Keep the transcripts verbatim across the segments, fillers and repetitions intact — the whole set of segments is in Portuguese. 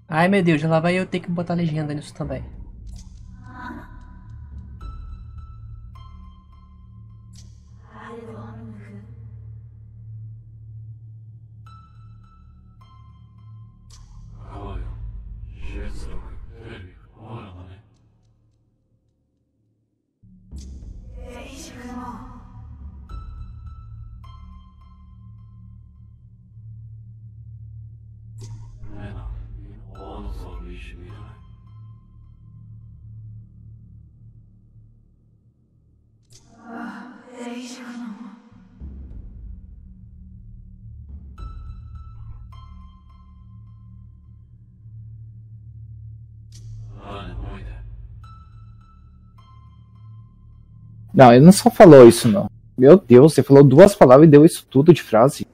Ai meu Deus, lá vai eu ter que botar legenda nisso também. Não, ele não só falou isso, não. Meu Deus, você falou duas palavras e deu isso tudo de frase.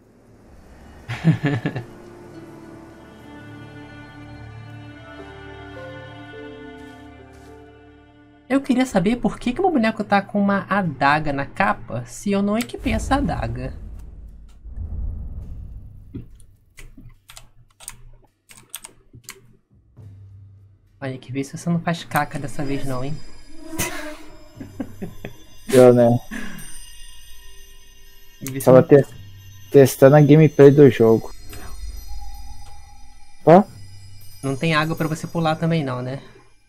Eu queria saber por que, que o meu boneco tá com uma adaga na capa se eu não equipei essa adaga. Olha, que ver se você não faz caca dessa vez não, hein? Eu, né? Tava não... te testando a gameplay do jogo. Ó. Não tem água pra você pular também não, né?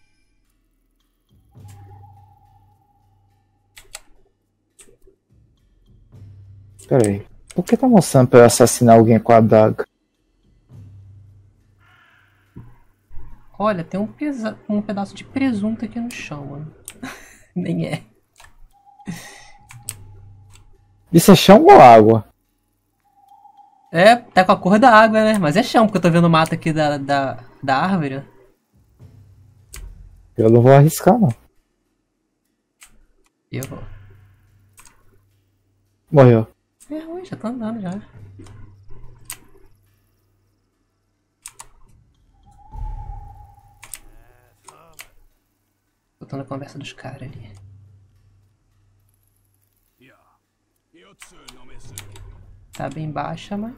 Pera aí. Por que tá mostrando pra eu assassinar alguém com a adaga? Olha, tem um, pesa... um pedaço de presunto aqui no chão, mano. Nem é. Isso é chão ou água? É, tá com a cor da água, né? Mas é chão, porque eu tô vendo o mato aqui da, da, da árvore. Eu não vou arriscar, não. Eu vou. Morreu. É ruim, já tô andando já. Eu tô na conversa dos caras ali. Tá bem baixa, mas...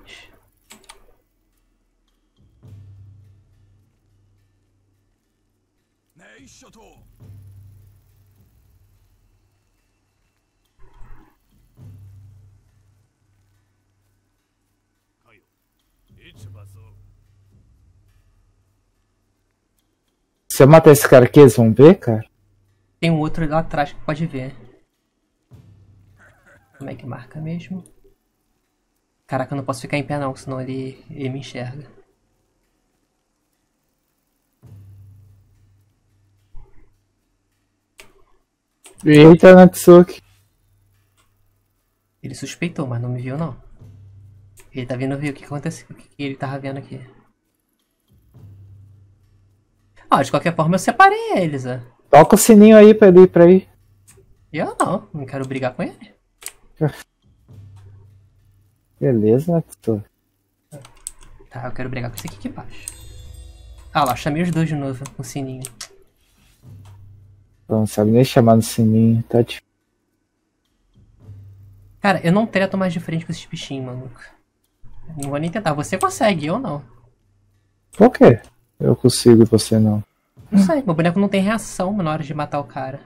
Se eu matar esse cara aqui, eles vão ver, cara? Tem um outro lá atrás que pode ver. Como é que marca mesmo? Caraca, eu não posso ficar em pé não, senão ele, ele me enxerga. Eita, Natsuki. Ele suspeitou, mas não me viu não. Ele tá vindo ver o que aconteceu, o que ele tava vendo aqui. Ah, de qualquer forma eu separei eles, ó. Toca o sininho aí pra ele ir pra aí. Eu não, não quero brigar com ele. Beleza, Natsuki. Tá, eu quero brigar com esse aqui, aqui embaixo. Ah lá, chamei os dois de novo com o sininho. Não sabe nem chamar no sininho, tá difícil. Cara, eu não treto mais de frente com esses bichinhos, mano. Não vou nem tentar. Você consegue, eu não. Por quê? Eu consigo e você não. Não sei, meu boneco não tem reação na hora de matar o cara.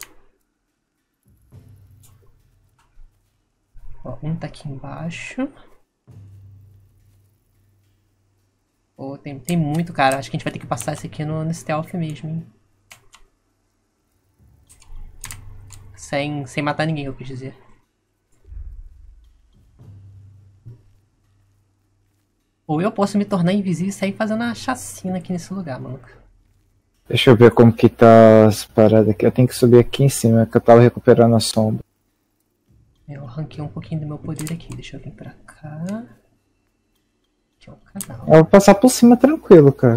Ó, um tá aqui embaixo. Oh, tem, tem muito, cara. Acho que a gente vai ter que passar esse aqui no, no stealth mesmo, hein? Sem, sem matar ninguém, eu quis dizer. Ou eu posso me tornar invisível e sair fazendo uma chacina aqui nesse lugar, mano. Deixa eu ver como que tá as paradas aqui. Eu tenho que subir aqui em cima, que eu tava recuperando a sombra. Eu arranquei um pouquinho do meu poder aqui. Deixa eu vir pra cá. Aqui é um canal. Eu vou passar por cima tranquilo, cara.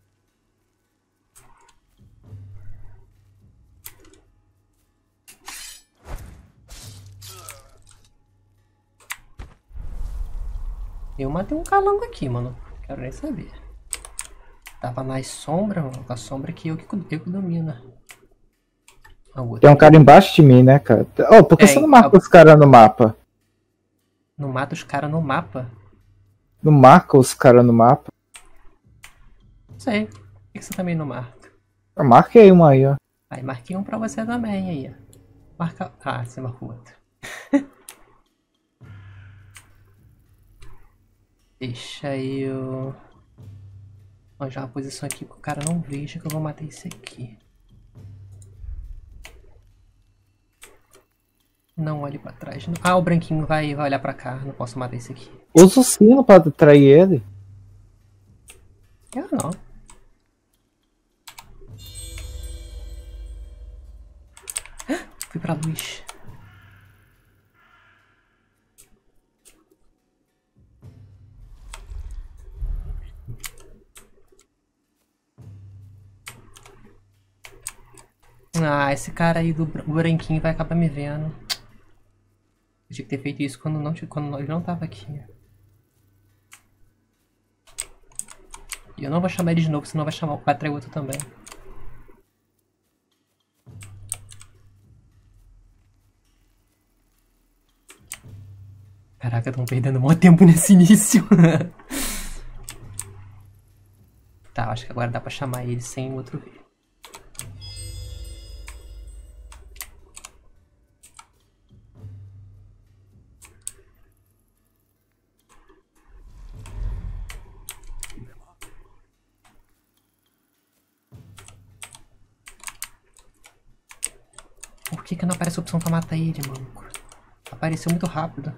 Eu matei um calango aqui, mano. Quero nem saber. Tava nas sombras, mano. Com a sombra que eu que, eu que domino. Tem um cara embaixo de mim, né, cara? Oh, por que Tem. você não marca os caras no mapa? Não mata os caras no mapa? Não marca os caras no mapa? sei. Por que você também não marca? Eu marquei uma aí, ó. Aí marquei um pra você também aí, ó. Marca... Ah, você marcou outro. Deixa eu... arranjar uma posição aqui que o cara não veja que eu vou matar esse aqui. Não olhe pra trás. Ah, o branquinho vai, vai olhar pra cá. Não posso matar esse aqui. Usa o sino pra atrair ele. Eu não. Fui pra luz. Ah, esse cara aí do branquinho vai acabar me vendo. Eu tinha que ter feito isso quando, não, quando ele não tava aqui. E eu não vou chamar ele de novo, senão vai chamar vai atrair outro também. Caraca, estão perdendo muito tempo nesse início. Tá, acho que agora dá pra chamar ele sem o outro ver. Por que que não aparece a opção pra matar ele, maluco? Apareceu muito rápido.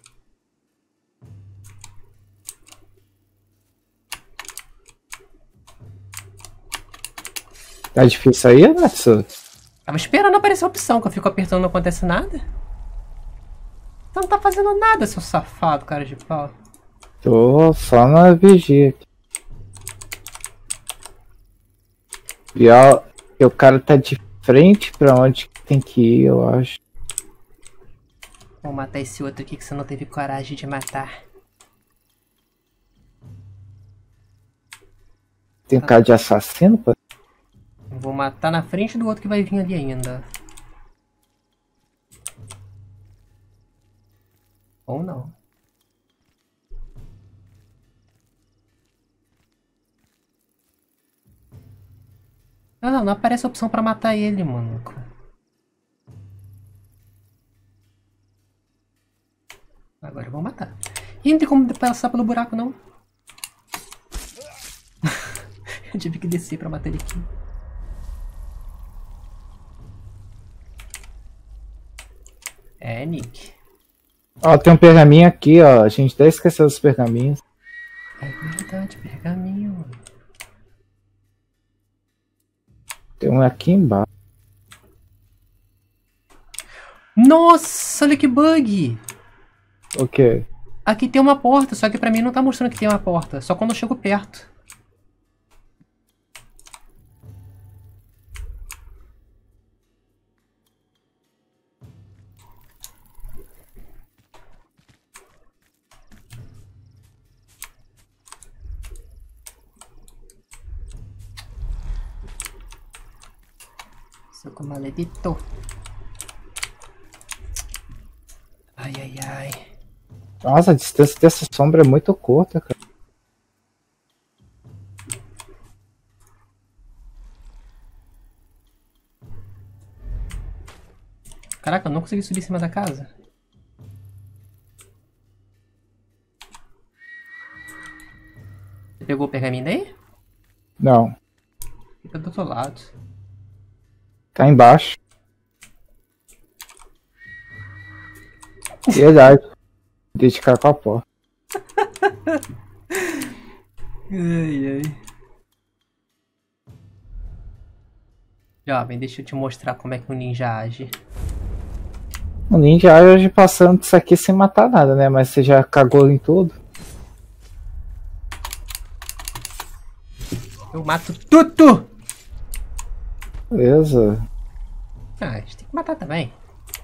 Tá difícil aí, Natsu? Tava esperando aparecer a opção, que eu fico apertando e não acontece nada. Você não tá fazendo nada, seu safado, cara de pau. Tô só na vigia aqui. Pior que o cara tá de frente pra onde tem que ir, eu acho. Vou matar esse outro aqui que você não teve coragem de matar. Tem um cara de assassino, pô? Vou matar na frente do outro que vai vir ali ainda. Ou não. Não, não, não aparece a opção pra matar ele, mano. Agora eu vou matar. E não tem como passar pelo buraco, não. Eu tive que descer pra matar ele aqui. É, Nick. Ó, tem um pergaminho aqui, ó. A gente até esqueceu dos pergaminhos. É verdade, pergaminho. Tem um aqui embaixo. Nossa, olha que bug! O quê? Aqui tem uma porta, só que pra mim não tá mostrando que tem uma porta. Só quando eu chego perto. Soco maledito. Ai, ai, ai. Nossa, a distância dessa sombra é muito curta, cara. Caraca, eu não consegui subir em cima da casa. Você pegou o pergaminho daí? Não. Fica do outro lado. Tá embaixo. Verdade. Identificar com a porta. Ai, ai. Jovem, deixa eu te mostrar como é que o ninja age. O ninja age passando isso aqui sem matar nada, né? Mas você já cagou em tudo. Eu mato tudo! Beleza. Ah, a gente tem que matar também.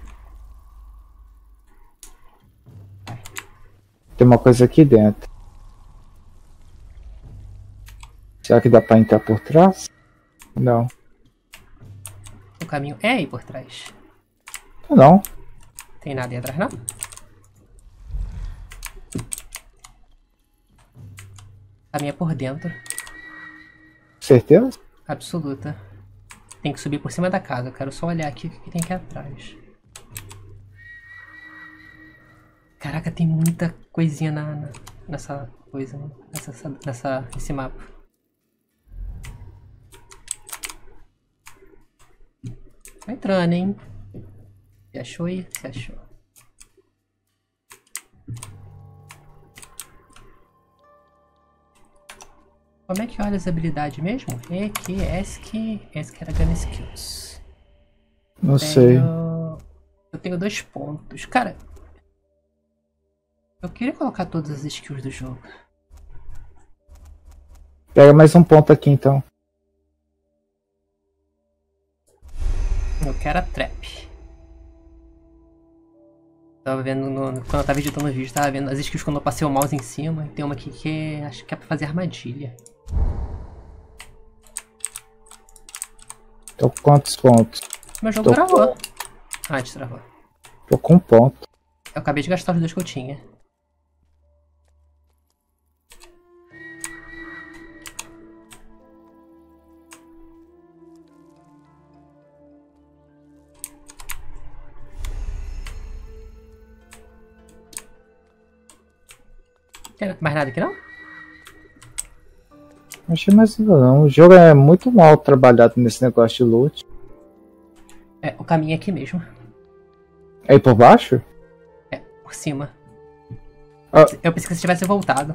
Tem uma coisa aqui dentro. Será que dá pra entrar por trás? Não. O caminho é aí por trás. Não. Tem nada aí atrás, não? O caminho é por dentro. Certeza? Absoluta. Tem que subir por cima da casa. Eu quero só olhar aqui o que tem aqui atrás. Caraca, tem muita coisinha na, na, nessa coisa, né? nessa, nessa, nesse mapa. Tá entrando, hein? Você achou aí? Você achou? Como é que olha as habilidades mesmo? E que ESC, ESC era Gun Skills. Não tenho... sei. Eu tenho dois pontos. Cara, eu queria colocar todas as skills do jogo. Pega mais um ponto aqui então. Eu quero a trap. Tava vendo no, quando eu tava editando o vídeo, tava vendo as skills quando eu passei o mouse em cima. E tem uma aqui que acho que é pra fazer armadilha. Tô com quantos pontos? Meu jogo Tô travou. com... Ah, destravou. Tô com um ponto. Eu acabei de gastar os dois que eu tinha. Tem mais nada aqui não? Não achei mais nada não. O jogo é muito mal trabalhado nesse negócio de loot. É, o caminho é aqui mesmo. É aí por baixo? É, por cima. Ah. Eu pensei que você tivesse voltado.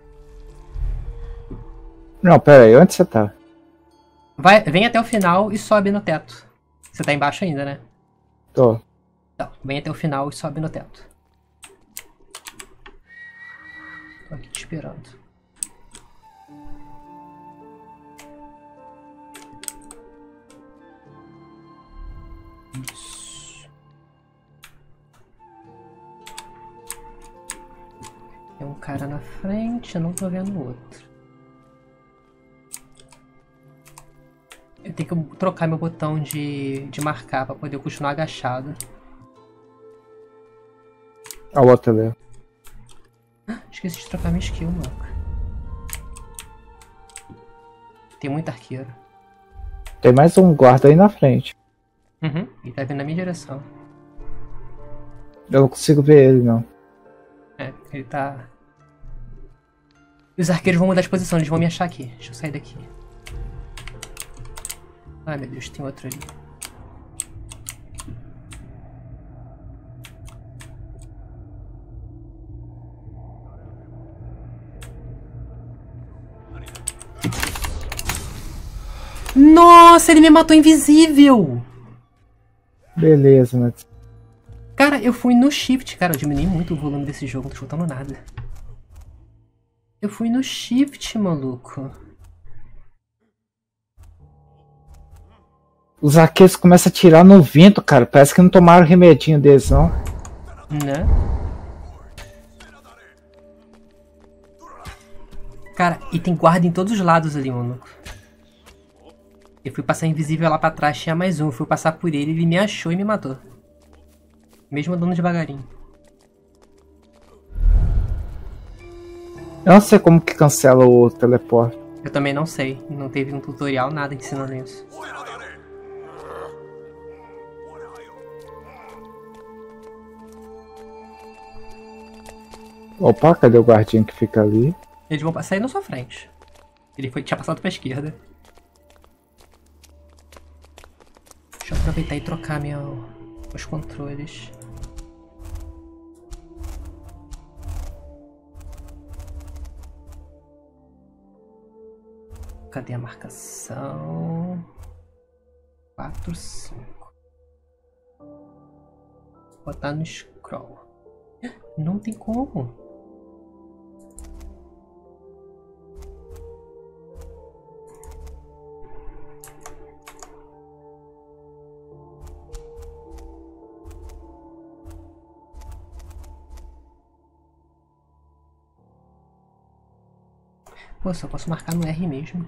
Não, pera aí, onde você tá? Vai, vem até o final e sobe no teto. Você tá embaixo ainda, né? Tô. Então, vem até o final e sobe no teto. Tô aqui te esperando. Isso. Tem um cara na frente, eu não tô vendo o outro. Eu tenho que trocar meu botão de, de marcar pra poder continuar agachado. A outra ali. Esqueci de trocar minha skill, mano. Tem muito arqueiro. Tem mais um guarda aí na frente. Uhum, ele tá vindo na minha direção. Eu não consigo ver ele, não. É, ele tá... Os arqueiros vão mudar de posição, eles vão me achar aqui. Deixa eu sair daqui. Ai meu Deus, tem outro ali. Nossa, ele me matou invisível! Beleza, mas... Cara, eu fui no shift. Cara, eu diminui muito o volume desse jogo, não tô escutando nada. Eu fui no shift, maluco. Os arqueiros começam a tirar no vento, cara. Parece que não tomaram o remedinho deles, não. Né? Cara, e tem guarda em todos os lados ali, maluco. Eu fui passar invisível lá pra trás, tinha mais um. Eu fui passar por ele, ele me achou e me matou. Mesmo andando devagarinho. Eu não sei como que cancela o teleporte. Eu também não sei. Não teve um tutorial, nada ensinando isso. Opa, cadê o guardinha que fica ali? Eles vão sair na sua frente. Ele foi, tinha passado pra esquerda. Deixa eu aproveitar e trocar meu, os controles. Cadê a marcação? quatro, cinco. Botar no scroll. Não tem como. Pô, só posso marcar no R mesmo.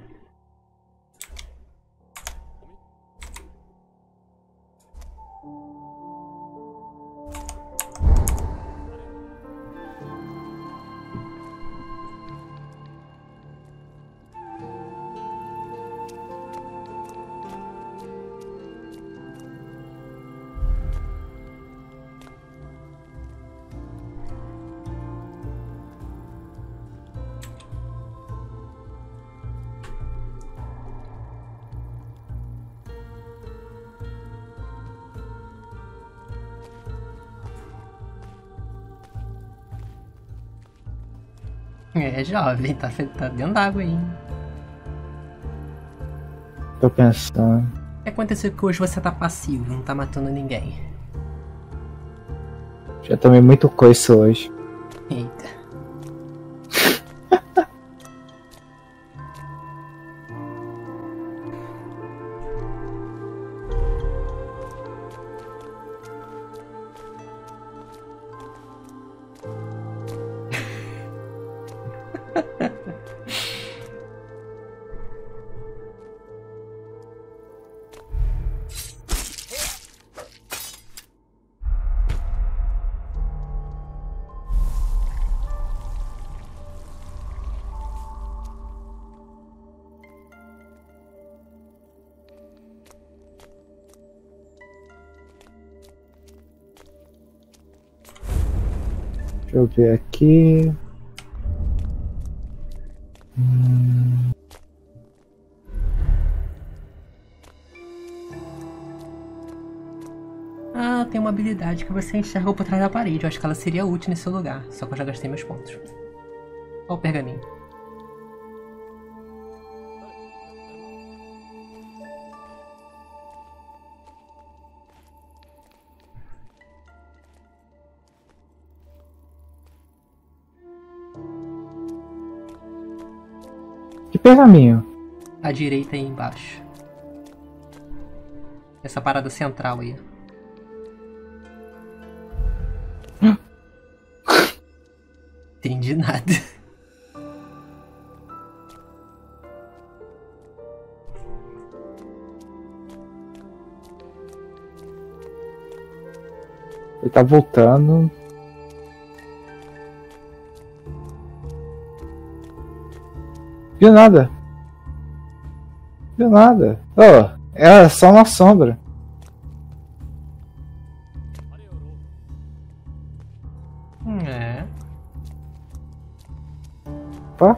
É jovem, tá, tá dentro d'água aí. Tô pensando. O que aconteceu que hoje você tá passivo, não tá matando ninguém? Já tomei muito coice hoje. Eita. Deixa eu ver aqui. Hum... Ah, tem uma habilidade que você enxerga por trás da parede. Eu acho que ela seria útil nesse lugar. Só que eu já gastei meus pontos. Olha o pergaminho. Que pergaminho? À direita aí embaixo. Essa parada central aí. Entendi nada. Ele tá voltando. Viu nada. Viu nada. Oh, é só uma sombra. É. Opa.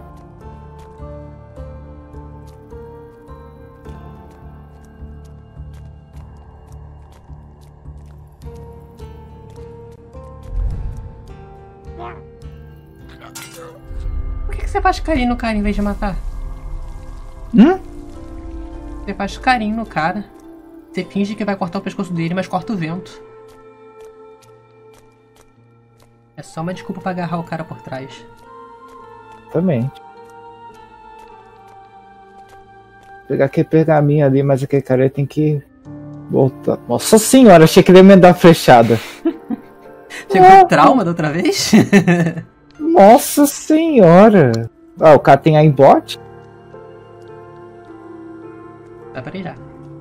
Por que, que você faz carinho no cara em vez de matar? Hum? Você faz carinho no cara. Você finge que vai cortar o pescoço dele, mas corta o vento. É só uma desculpa pra agarrar o cara por trás. Também. Pegar aquele pergaminho ali, mas aquele cara tem que voltar. Nossa senhora, achei que ele ia me dar uma flechada. Chegou ah, trauma da outra vez? Nossa senhora. Ah, o cara tem aimbot? Dá pra ir já.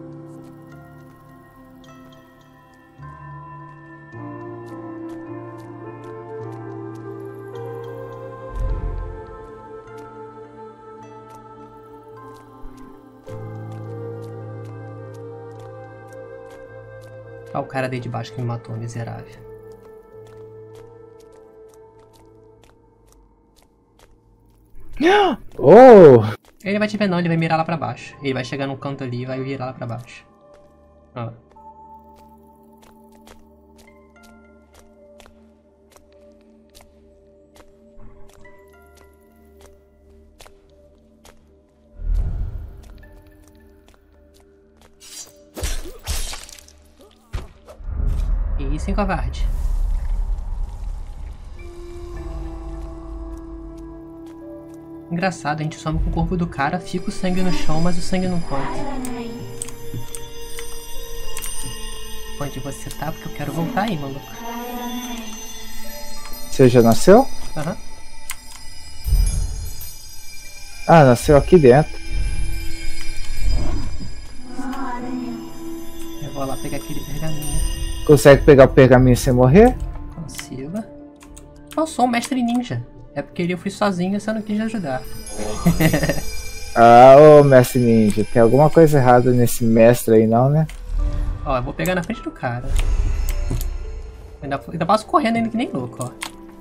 Olha o cara daí de baixo que me matou, miserável. Oh! Ele vai te ver não, ele vai mirar lá pra baixo. Ele vai chegar num canto ali e vai virar lá pra baixo. Ó. Isso, hein, covarde. Engraçado, a gente some com o corpo do cara, fica o sangue no chão, mas o sangue não conta. Onde você tá? Porque eu quero voltar aí, maluco. Você já nasceu? Aham. Uhum. Ah, nasceu aqui dentro. Eu vou lá pegar aquele pergaminho. Consegue pegar o pergaminho sem morrer? Consigo. Eu sou um mestre ninja. É porque eu fui sozinho e você não quis ajudar. Ah, ô mestre ninja, tem alguma coisa errada nesse mestre aí não, né? Ó, eu vou pegar na frente do cara. Ainda, ainda passo correndo ainda que nem louco, ó.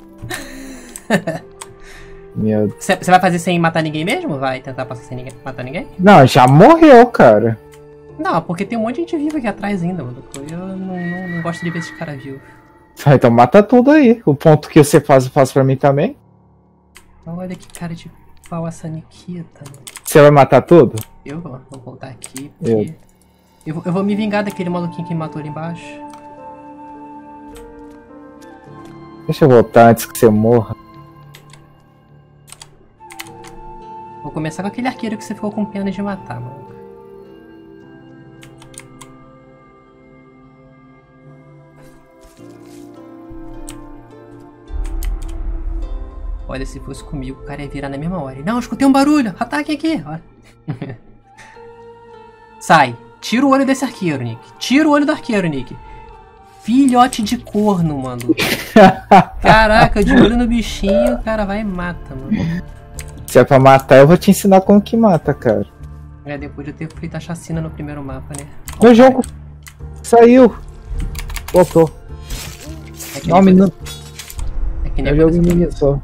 Meu Deus. Você vai fazer sem matar ninguém mesmo? Vai tentar passar sem ninguém, matar ninguém? Não, já morreu, cara. Não, porque tem um monte de gente viva aqui atrás ainda, mano. Eu não, não, não gosto de ver esses caras vivos. Então mata tudo aí. O ponto que você faz, faz pra mim também. Olha que cara de pau essa Nikita. Você vai matar tudo? Eu vou, vou voltar aqui. Eu. Porque... Eu, vou, eu vou me vingar daquele maluquinho que me matou ali embaixo. Deixa eu voltar antes que você morra. Vou começar com aquele arqueiro que você ficou com pena de matar, mano. Olha, se fosse comigo, o cara ia virar na mesma hora. Não, eu escutei um barulho. Ataque aqui. Olha. Sai. Tira o olho desse arqueiro, Nick. Tira o olho do arqueiro, Nick. Filhote de corno, mano. Caraca, de olho no bichinho, o cara vai e mata, mano. Se é pra matar, eu vou te ensinar como que mata, cara. É, depois de eu ter feito a chacina no primeiro mapa, né? O jogo saiu. Voltou. É que Não, nem minuto. É que nem O jogo aconteceu comigo. minimizou.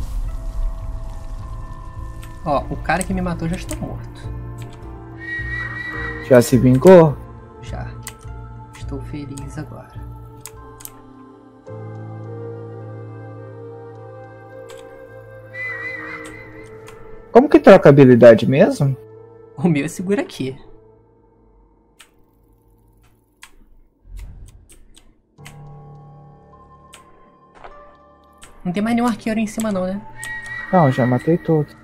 Ó, o cara que me matou já está morto. Já se vingou? Já. Estou feliz agora. Como que troca a habilidade mesmo? O meu é segura aqui. Não tem mais nenhum arqueiro em cima não, né? Não, já matei todos.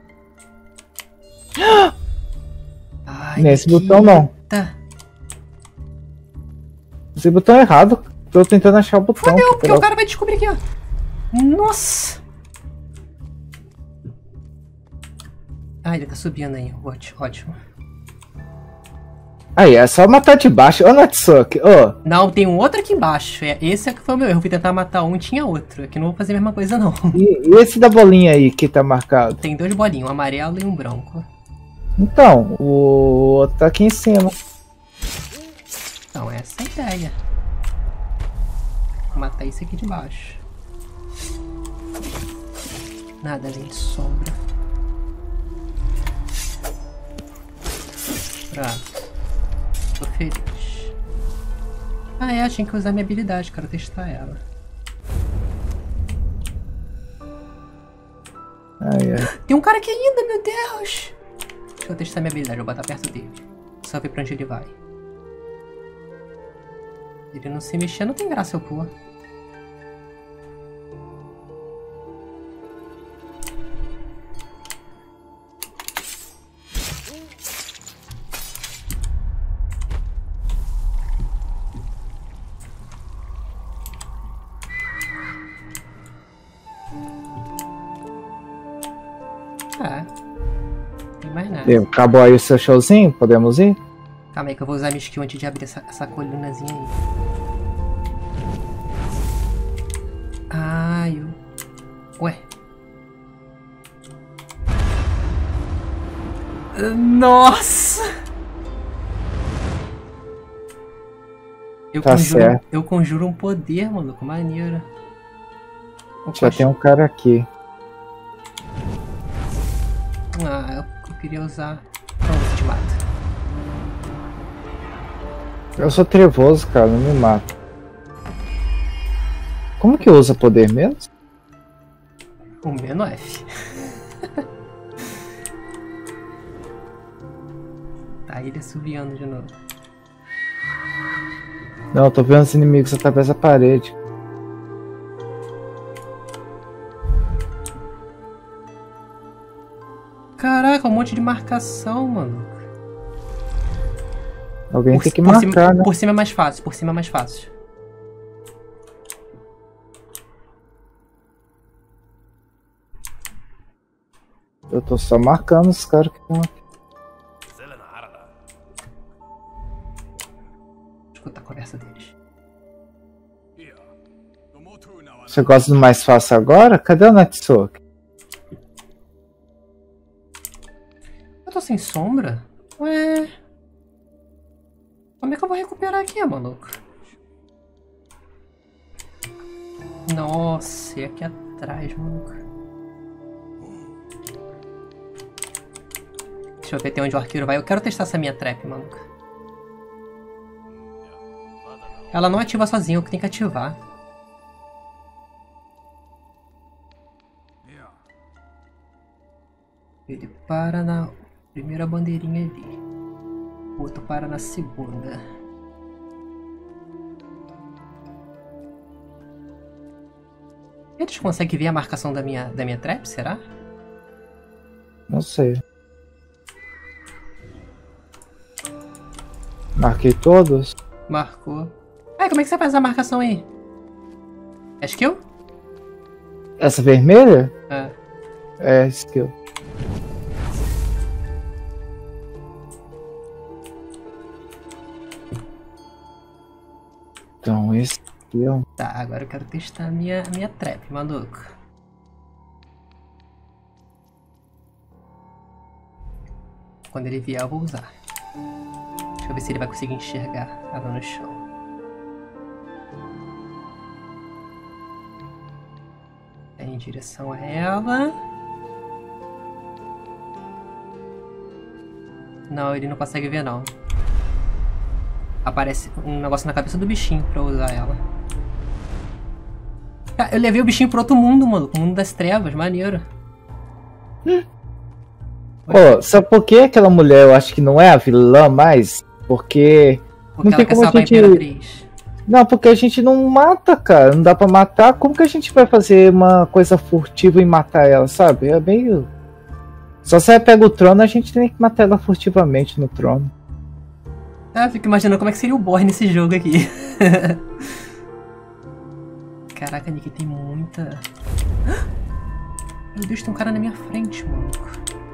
Ai, Nesse Nikita. botão não. Esse botão é errado. Tô tentando achar o botão. Fodeu, porque pela- o cara vai descobrir aqui, ó. Nossa! Ah, ele tá subindo aí. Ótimo, ótimo. Aí, é só matar de baixo. Ô, Natsuki, ô. Não, tem um outro aqui embaixo. É, esse é que foi o meu erro. Eu fui tentar matar um e tinha outro. Aqui não vou fazer a mesma coisa, não. E, e esse da bolinha aí que tá marcado? Tem dois bolinhos, um amarelo e um branco. Então, o outro tá aqui em cima. Então, essa é a ideia. Vou matar esse aqui de baixo. Nada além de sombra. Pronto. Tô feliz. Ah, é, eu tinha que usar minha habilidade, quero testar ela. Ai, ai. Tem um cara aqui ainda, meu Deus! Deixa eu testar minha habilidade, vou botar perto dele. Só ver pra onde ele vai. Ele não se mexer, não tem graça eu pôr. Ah, tem mais nada. E acabou aí o seu showzinho? Podemos ir? Calma aí que eu vou usar minha skill antes de abrir essa, essa colinazinha aí. Ai, eu... Ué. Nossa! Eu, Tá conjuro, certo. eu conjuro um poder, maluco, maneiro. Já tem um cara aqui. Ah, eu, eu queria usar... Vamos ver se te mata. Eu sou trevoso, cara, não me mata. Como que usa poder mesmo? O meu no F. Tá ele subiando de novo. Não, eu tô vendo os inimigos através da parede. Caraca, um monte de marcação, mano. Alguém Por, tem que por marcar, cima, né? por cima é mais fácil, por cima é mais fácil. Eu tô só marcando os caras que estão aqui. Escuta a conversa deles. Você gosta do mais fácil agora? Cadê o Natsuki? Eu tô sem sombra? Ué... Como é que eu vou recuperar aqui, maluco? Nossa, e aqui atrás, maluco. Deixa eu ver até onde o arqueiro vai. Eu quero testar essa minha trap, maluco. Ela não ativa sozinha, eu que tenho que ativar. Ele para na primeira bandeirinha ali. O outro para na segunda. Eles conseguem ver a marcação da minha, da minha trap, será? Não sei. Marquei todos? Marcou. Ai, como é que você faz a marcação aí? É skill? Essa vermelha? É. É skill. Então esse aqui é um... Tá, agora eu quero testar a minha, minha trap, maluco. Quando ele vier eu vou usar. Deixa eu ver se ele vai conseguir enxergar ela no chão. Em direção a ela. Não, ele não consegue ver não. Aparece um negócio na cabeça do bichinho pra eu usar ela. Ah, eu levei o bichinho pro outro mundo, mano. O mundo das trevas, maneiro. Pô, sabe por que aquela mulher eu acho que não é a vilã mais? Porque... Porque não ela tem quer como a salvar a gente... Imperatriz. Não, porque a gente não mata, cara. Não dá pra matar. Como que a gente vai fazer uma coisa furtiva e matar ela, sabe? É meio... Só se ela pega o trono, a gente tem que matar ela furtivamente no trono. Ah, eu fico imaginando como é que seria o Borne nesse jogo aqui. Caraca, Nick, tem muita... Meu Deus, tem um cara na minha frente, maluco.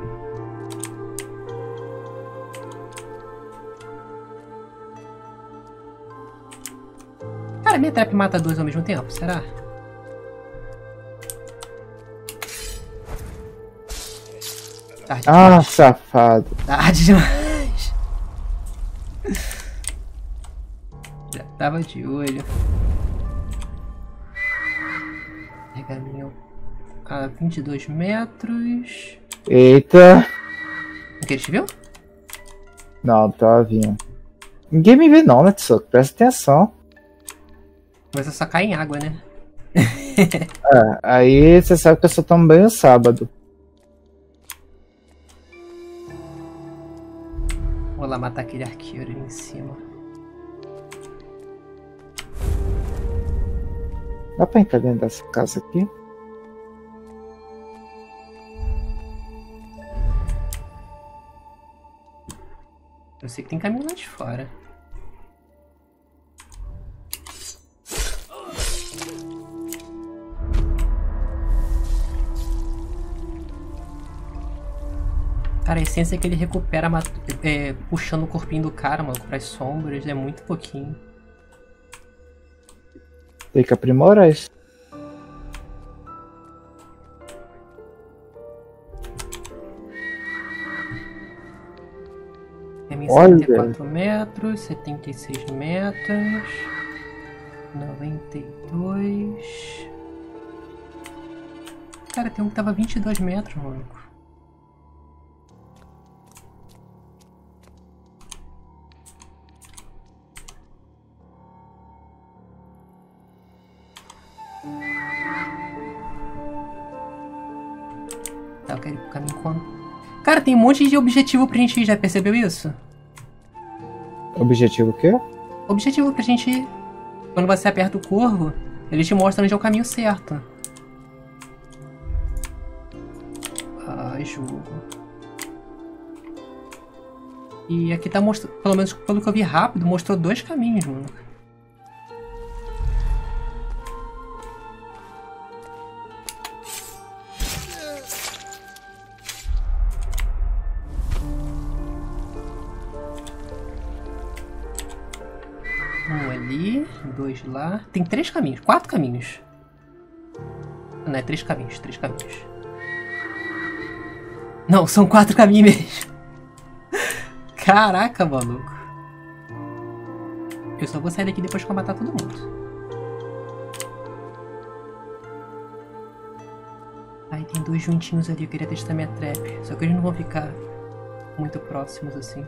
Cara, minha trap mata dois ao mesmo tempo, será? Tarde Ah, demais. safado. Tarde demais. Já tava de olho. Pergaminho a vinte e dois metros. Eita. O que, ele te viu? Não, não tava vindo. Ninguém me vê não, né, Tsuki? Presta atenção. Mas eu só cai em água, né? É, aí você sabe que eu só tomo banho sábado. Vou lá matar aquele arqueiro ali em cima. Dá pra entrar dentro dessa casa aqui? Eu sei que tem caminho lá de fora. Cara, a essência é que ele recupera é, puxando o corpinho do cara, mano, pras sombras, é muito pouquinho. Tem que aprimorar isso. Tem Olha. setenta e quatro metros, setenta e seis metros, noventa e dois. Cara, tem um que tava vinte e dois metros, maluco. Tá, eu quero ir pro caminho quando... Cara, tem um monte de objetivo pra gente ir, já percebeu isso? Objetivo o quê? Objetivo pra gente ir. Quando você aperta o corvo, ele te mostra onde é o caminho certo. Ai, jogo. E aqui tá mostrando, pelo menos pelo que eu vi rápido, mostrou dois caminhos, mano. Um ali, dois lá. Tem três caminhos, quatro caminhos. Não, é três caminhos, três caminhos. Não, são quatro caminhos mesmo. Caraca, maluco. Eu só vou sair daqui depois que eu matar todo mundo. Ai, tem dois juntinhos ali, eu queria testar minha trap. Só que eles não vão ficar muito próximos assim.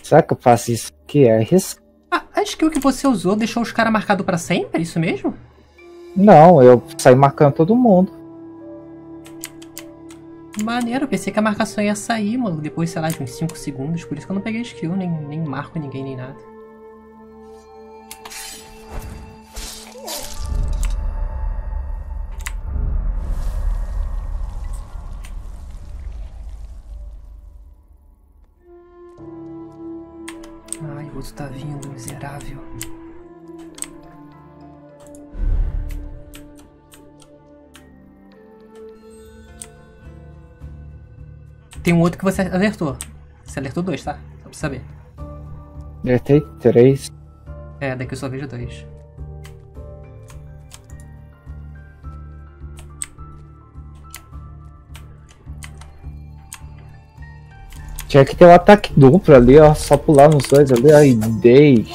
Será que eu faço isso aqui? É arriscado. Ah, a skill que você usou deixou os caras marcados pra sempre? É isso mesmo? Não, eu saí marcando todo mundo. Maneiro, eu pensei que a marcação ia sair, mano. Depois, sei lá, de uns cinco segundos. Por isso que eu não peguei skill, nem, nem marco ninguém, nem nada. Ai, o outro tá vindo, miserável. Tem um outro que você alertou. Você alertou dois, tá? Só pra saber. Alertei três. É, daqui eu só vejo dois. Tinha que ter um ataque duplo ali, ó. Só pular nos dois ali. Ai, dei.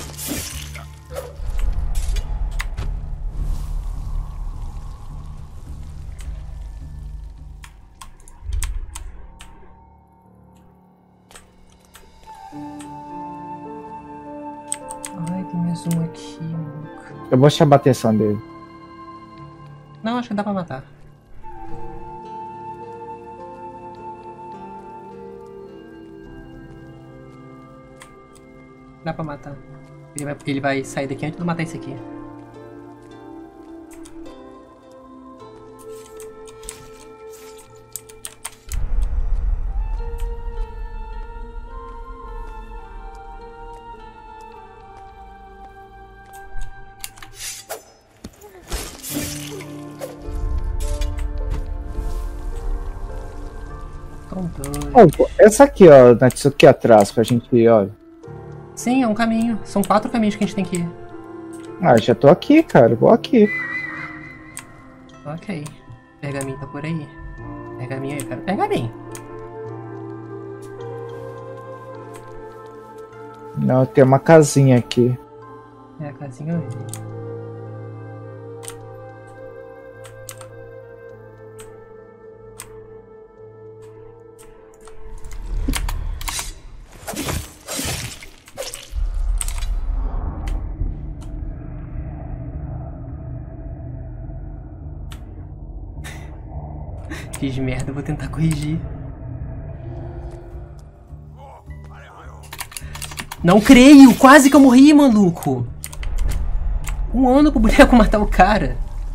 Ai, tem mais um aqui, maluco. Eu vou chamar a atenção dele. Não, acho que dá pra matar. Dá pra matar. Ele vai, ele vai sair daqui antes de eu matar esse aqui. Oh, essa aqui, ó, Natsuki atrás pra gente ir, olha. Sim, é um caminho. São quatro caminhos que a gente tem que ir. Ah, já tô aqui, cara. Vou aqui. Ok. Pergaminho tá por aí. Pergaminho aí, eu quero pergaminho. Não, tem uma casinha aqui. É, a casinha eu vi. Fiz merda, eu vou tentar corrigir. Não creio! Quase que eu morri, maluco! Um ano pro boneco matar o cara.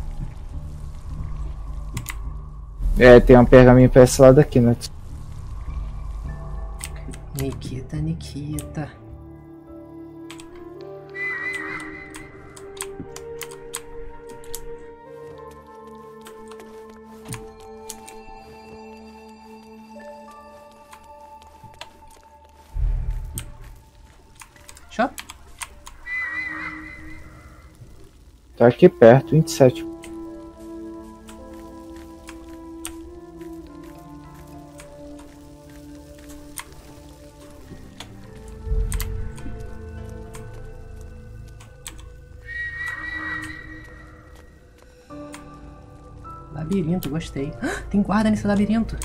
É, tem um pergaminho pra esse lado aqui, né? Nikita, Nikita. Deixa eu... Tá aqui perto, vinte e sete. Labirinto, gostei. Ah, tem guarda nesse labirinto.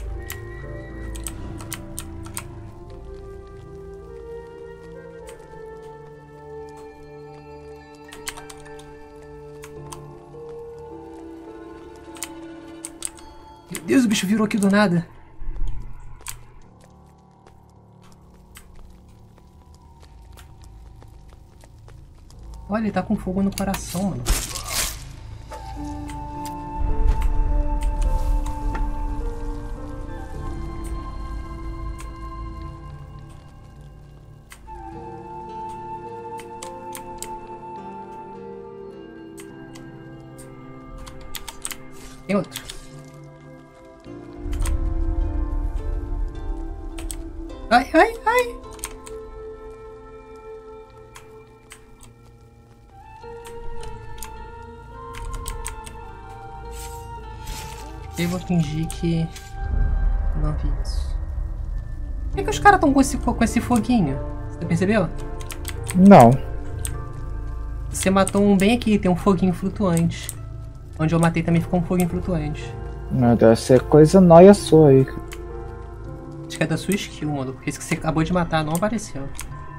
Meu Deus, o bicho virou aqui do nada. Olha, ele tá com fogo no coração, mano. Tem outro. Ai, ai, ai. Eu vou fingir que não vi isso. Por que, que os caras estão com esse, com esse foguinho? Você percebeu? Não. Você matou um bem aqui, tem um foguinho flutuante. Onde eu matei também ficou um foguinho flutuante. Não, deve ser coisa nóia sua aí. Acho Acho que é da sua skill, mano. Porque esse que você acabou de matar não apareceu.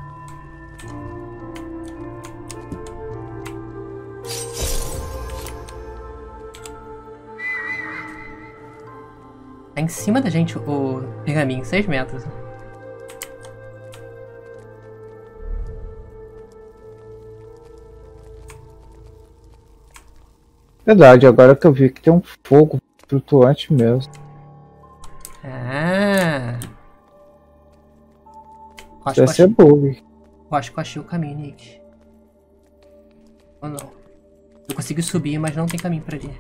Tá em cima da gente o pergaminho, seis metros. Verdade, agora que eu vi que tem um fogo flutuante mesmo. Ah. Acho Deve ser bug. Eu acho que eu achei o caminho, Nick. Ou não? Eu consegui subir, mas não tem caminho pra ali.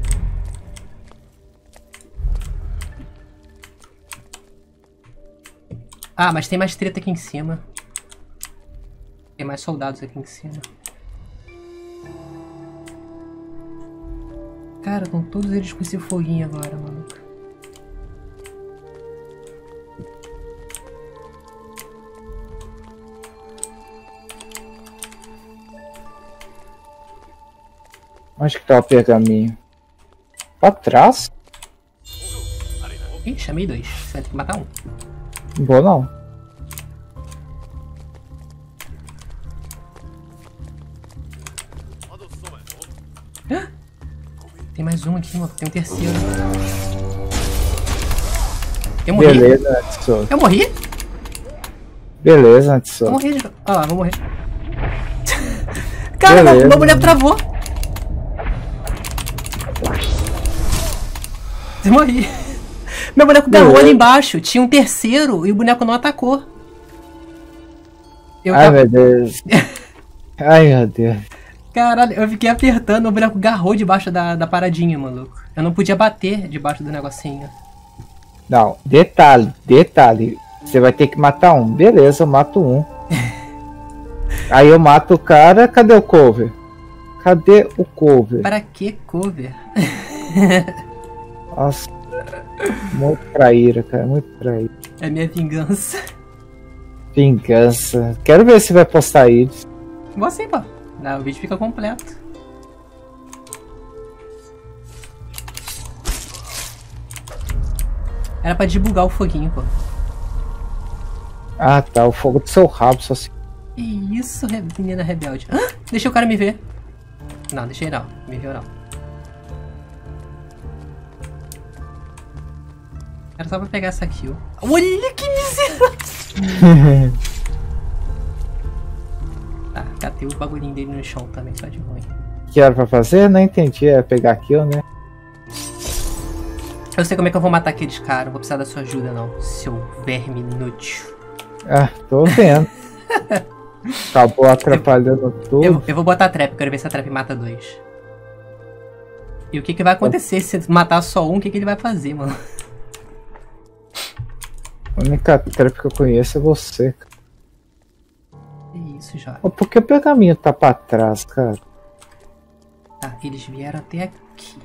Ah, mas tem mais treta aqui em cima. Tem mais soldados aqui em cima. Cara, estão todos eles com esse foguinho agora, mano. Onde que tá o pergaminho? Pra trás? Ih, chamei dois. Você vai ter que matar um. Não vou não. Ah! Tem mais um aqui, mano. Tem um terceiro. Eu morri. Beleza, Tsu. Eu morri? Beleza, Tsu. Eu morri. De... Ah, vou morrer. Cara, Beleza. meu boneco travou. Eu morri. Meu boneco garrou ali embaixo. Tinha um terceiro e o boneco não atacou. Eu Ai, tava... meu Deus. Ai, meu Deus. Caralho, eu fiquei apertando, o boneco garrou debaixo da, da paradinha, maluco. Eu não podia bater debaixo do negocinho. Não, detalhe, detalhe. Você vai ter que matar um. Beleza, eu mato um. Aí eu mato o cara, cadê o cover? Cadê o cover? Para que cover? Nossa. Muito traíra, cara, muito traíra. É minha vingança. Vingança. Quero ver se vai postar isso. Você, pô. Não, o vídeo fica completo. Era pra divulgar o foguinho, pô. Ah, tá. O fogo do seu rabo, só se... Que isso, re... menina rebelde. Ah, deixa o cara me ver. Não, deixa ele não. Me viu não. Era só pra pegar essa kill. Olha que miserável! Tá, catei o bagulhinho dele no chão também, só de ruim. O que era pra fazer? Não entendi. É pegar kill, né? Eu sei como é que eu vou matar aqueles caras. Não vou precisar da sua ajuda, não. Seu verme inútil. Ah, tô vendo. Acabou atrapalhando tudo. Eu, eu vou botar a trap, quero ver se a trap mata dois. E o que que vai acontecer se matar só um? O que que ele vai fazer, mano? A única trap que eu conheço é você. Que isso, Jorge. Oh, por que o pergaminho tá pra trás, cara? Tá, eles vieram até aqui.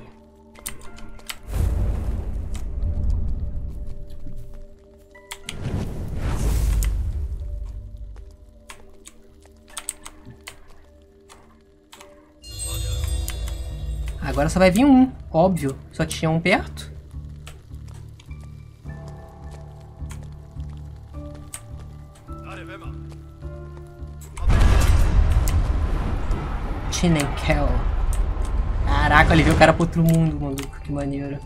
Agora só vai vir um, óbvio. Só tinha um perto. Chinenkel. Caraca, ele viu o cara pro outro mundo, maluco. Que maneiro.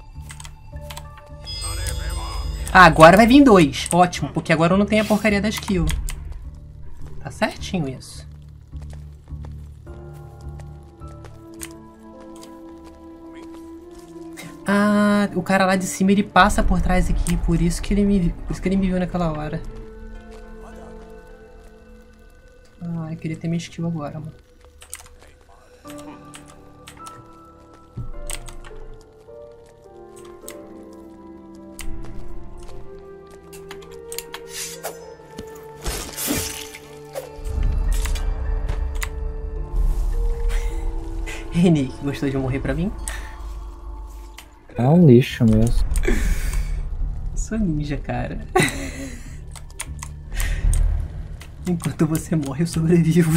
Ah, agora vai vir dois. Ótimo, porque agora eu não tenho a porcaria da skill. Tá certinho isso. Ah, o cara lá de cima ele passa por trás aqui, por isso que ele me, por isso que ele me viu naquela hora. Ah, eu queria ter minha skill agora, mano. Hey, Nick, gostou de morrer pra mim? É um lixo mesmo. Eu sou ninja, cara. Enquanto você morre, eu sobrevivo.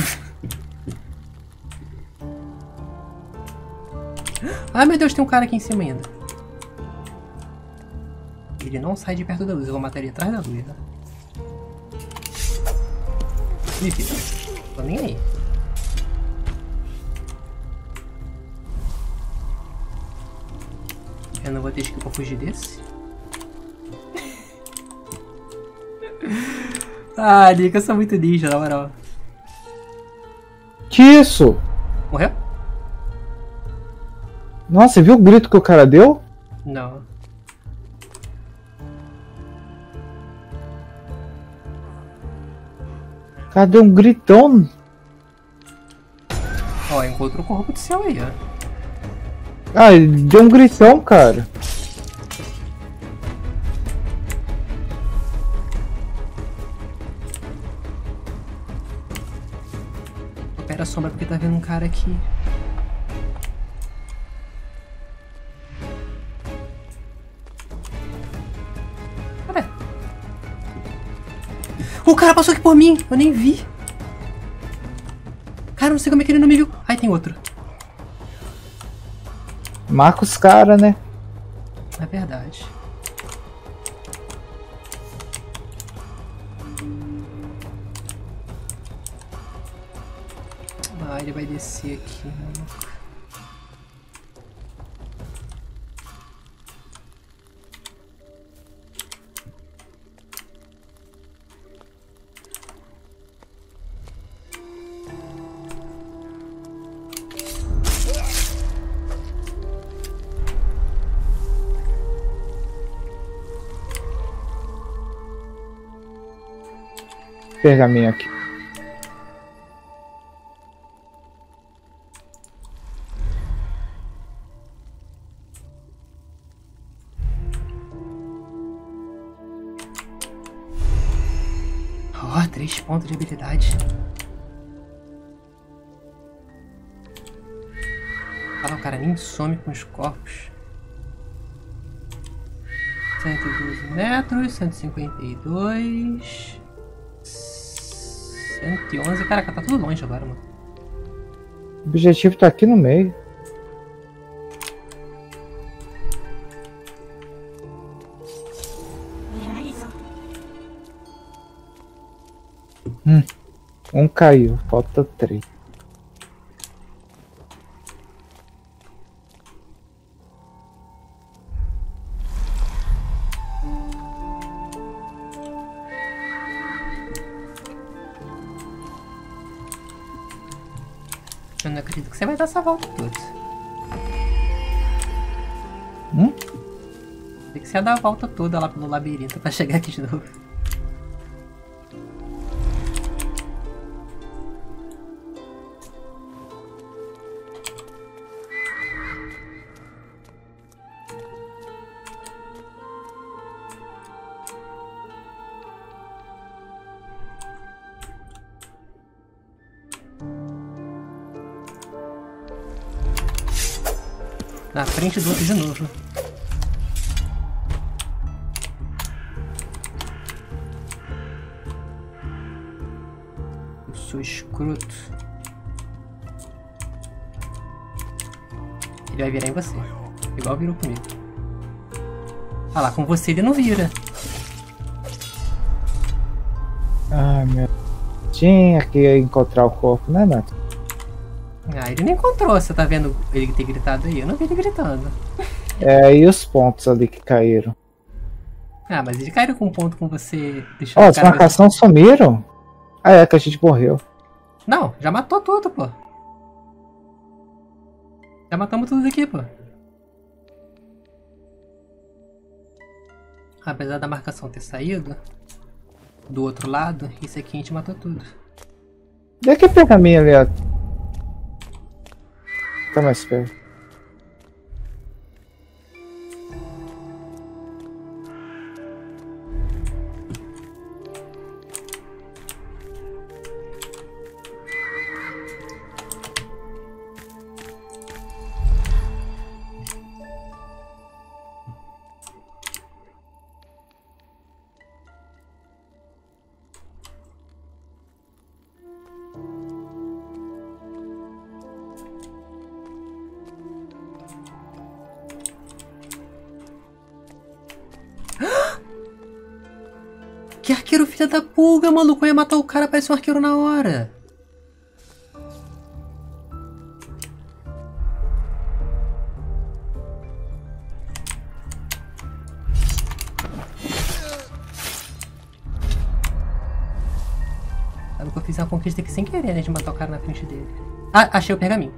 Ai, meu Deus, tem um cara aqui em cima ainda. Ele não sai de perto da luz, eu vou matar ele atrás da luz, né? Ih, filho, tô nem aí. Eu não vou ter skill pra fugir desse. Ah, Nick, eu sou muito ninja, na moral. Que isso? Morreu? Nossa, você viu o grito que o cara deu? Não. O cara deu um gritão. Ó, encontrou o corpo do céu aí, ó. Ah, ele deu um gritão, cara. Opera a sombra porque tá vendo um cara aqui. Cadê? O cara passou aqui por mim, eu nem vi. Cara, não sei como é que ele não me viu. Ai, tem outro. Marca os caras, né? É verdade. Ah, ele vai descer aqui, mano. Pergaminho aqui. Ó, oh, três pontos de habilidade. Ah, o cara nem some com os corpos. cento e doze metros, cento e cinquenta e dois... cento e onze, caraca, tá tudo longe agora, mano. O objetivo tá aqui no meio. Hum, um caiu, falta três. Eu não acredito que você vai dar essa volta toda. Hum? Tem que você ia dar a volta toda lá pelo labirinto pra chegar aqui de novo. Na frente do outro de novo. Eu sou escroto. Ele vai virar em você. Igual virou comigo. Ah lá, com você ele não vira. Ai, meu. Tinha que encontrar o corpo, né, Nato? Ah, ele não encontrou. Você tá vendo ele ter gritado aí? Eu não vi ele gritando. É, e os pontos ali que caíram? Ah, mas ele caiu com um ponto com você. Ó, oh, as marcações sumiram? Ah, é que a gente morreu. Não, já matou tudo, pô. Já matamos tudo aqui, pô. Apesar da marcação ter saído do outro lado, isso aqui a gente matou tudo. E aqui pergaminho ali, ó. Tá mais perto. Que arqueiro filha da pulga, maluco. Eu ia matar o cara, parece um arqueiro na hora. Sabe que eu fiz uma conquista aqui sem querer, né? De matar o cara na frente dele. Ah, achei o pergaminho.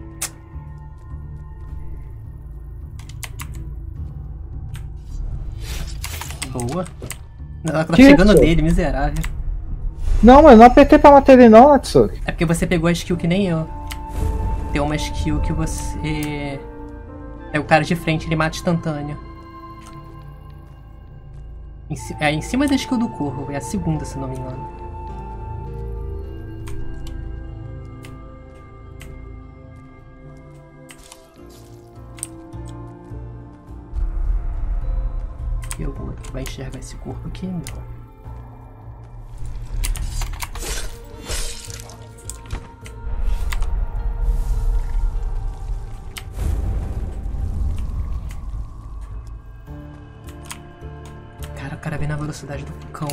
Boa. Ela tá chegando isso? nele, miserável. Não, mas eu não apertei pra matar ele não, Natsuki. É porque você pegou a skill que nem eu. Tem uma skill que você... É o cara de frente, ele mata instantâneo. Em ci- É em cima da skill do corvo, é a segunda, se não me engano. Eu vou vai enxergar esse corpo aqui, não. Cara, o cara vem na velocidade do cão.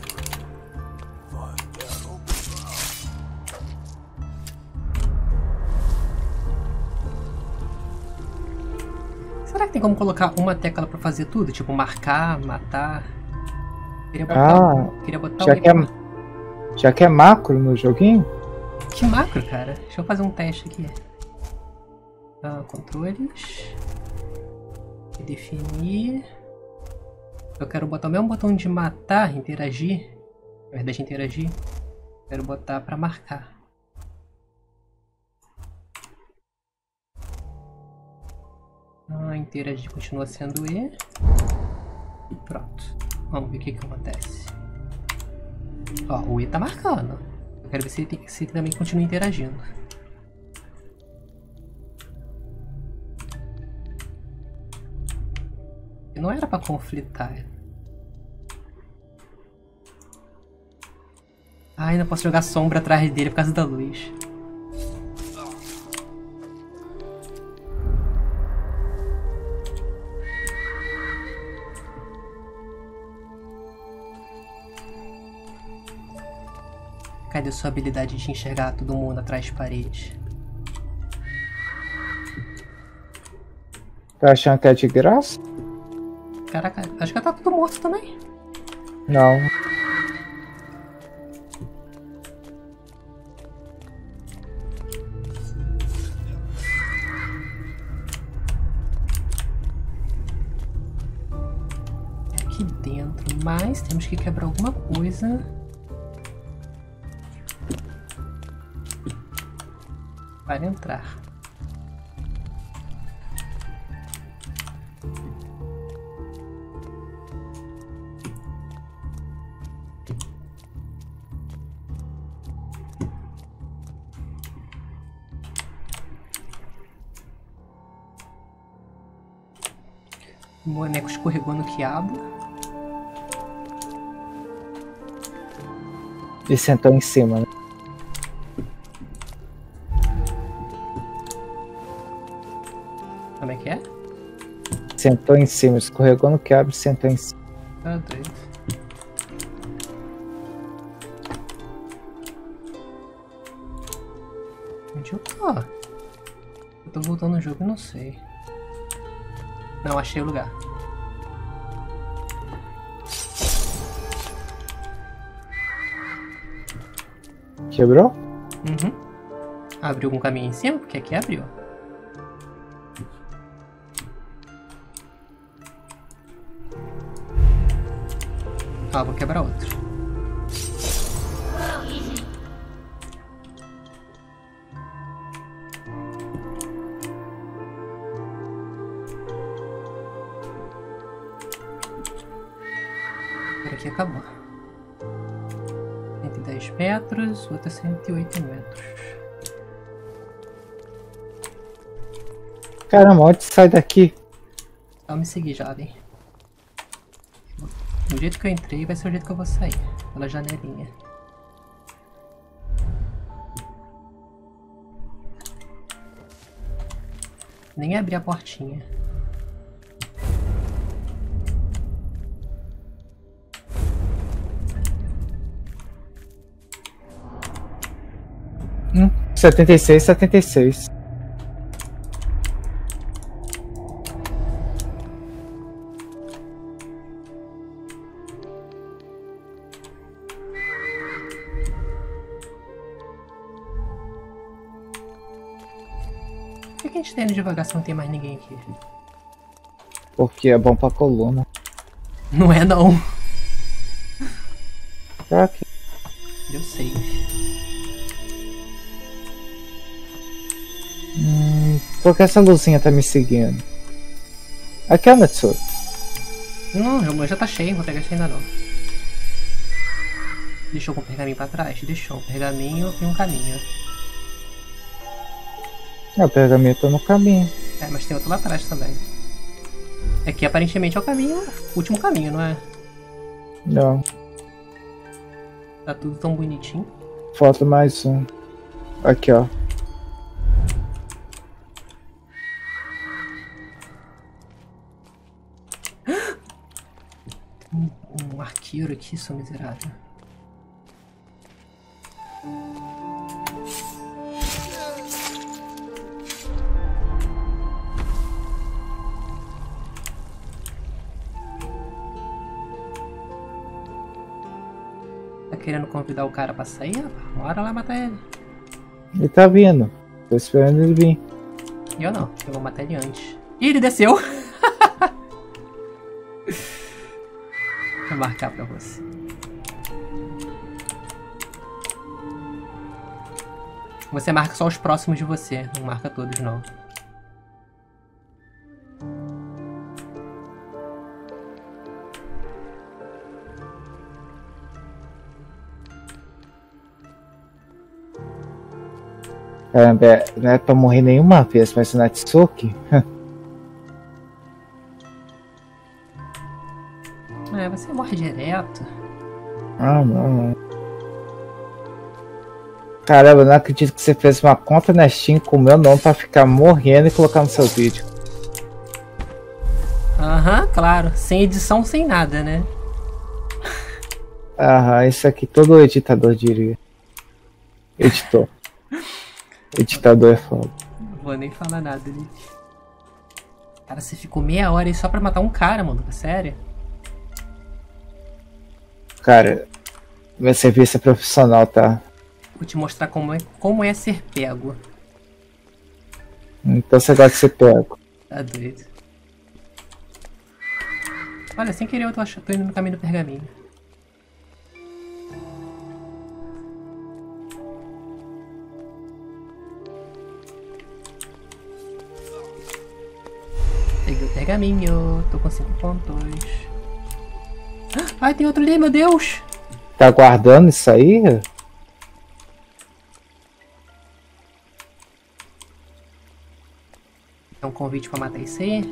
Será que tem como colocar uma tecla pra fazer tudo? Tipo, marcar, matar? Queria botar, Ah, queria botar já um... que, é, já que é macro no joguinho? Que macro, cara. Deixa eu fazer um teste aqui. Ah, controles. Definir. Eu quero botar o mesmo botão de matar, interagir. Na verdade, interagir. Quero botar pra marcar. Ah, interagir continua sendo E. E pronto. Vamos ver o que que acontece. Ó, o E tá marcando. Eu quero ver se ele, tem, se ele também continua interagindo. E não era pra conflitar. Ai, não posso jogar sombra atrás dele por causa da luz. Cadê sua habilidade de enxergar todo mundo atrás de parede? Tá achando que é de graça? Caraca, acho que ela tá tudo morto também. Não. É aqui dentro, mas temos que quebrar alguma coisa. Para entrar. O boneco escorregou no quiabo. E sentou em cima, né? Como é que é? Sentou em cima, escorregou no quiabo e sentou em cima. Tá doido. Onde eu tô? Eu tô voltando no jogo e não sei. Não, achei o lugar. Quebrou? Uhum. Abriu algum caminho em cima? Porque aqui abriu. Ah, vou quebrar outro. Por aqui acabou. cento e dez metros, outra cento e oito metros. Caramba, onde sai daqui? Só me seguir, jovem. Do jeito que eu entrei, vai ser o jeito que eu vou sair. Pela janelinha. Nem abri a portinha. Hum, setenta e seis, setenta e seis. Por que a gente tá indo devagar se não tem mais ninguém aqui? Porque é bom pra coluna. Não é não. Tá aqui. Deu seis. Hum, por que essa luzinha tá me seguindo? Aqui é o Natsu. Não, o meu já tá cheio, não vou pegar isso ainda não. Deixou com o pergaminho pra trás? Deixou um pergaminho e um caminho. É, o pergaminho tá no caminho. É, mas tem outro lá atrás também. Aqui aparentemente é o caminho, o último caminho, não é? Não. Tá tudo tão bonitinho. Falta mais um. Aqui, ó. Um, um arqueiro aqui, seu miserável. Tá querendo convidar o cara pra sair? Bora lá matar ele. Ele tá vindo. Tô esperando ele vir. E eu não, eu vou matar ele antes. Ih, ele desceu! Vou marcar pra você. Você marca só os próximos de você, não marca todos não. Caramba, é, não é pra morrer nenhuma vez, mas o Natsuki. É, você morre direto. Ah, não. Caramba, eu não acredito que você fez uma conta na Steam com o meu nome pra ficar morrendo e colocar no seu vídeo. Aham, uhum, claro. Sem edição, sem nada, né? Aham, isso aqui todo editador diria. Editor. Editador é foda. Não vou nem falar nada, Nick. Cara, você ficou meia hora aí só pra matar um cara, mano. Sério? Cara, meu serviço é profissional, tá? Vou te mostrar como é, como é ser pego. Então você gosta de ser pego. Tá doido. Olha, sem querer eu tô, ach... tô indo no caminho do pergaminho. Peguei o pergaminho, tô com cinco pontos. Ai, tem outro ali, meu Deus! Tá guardando isso aí? É um convite pra matar isso aí?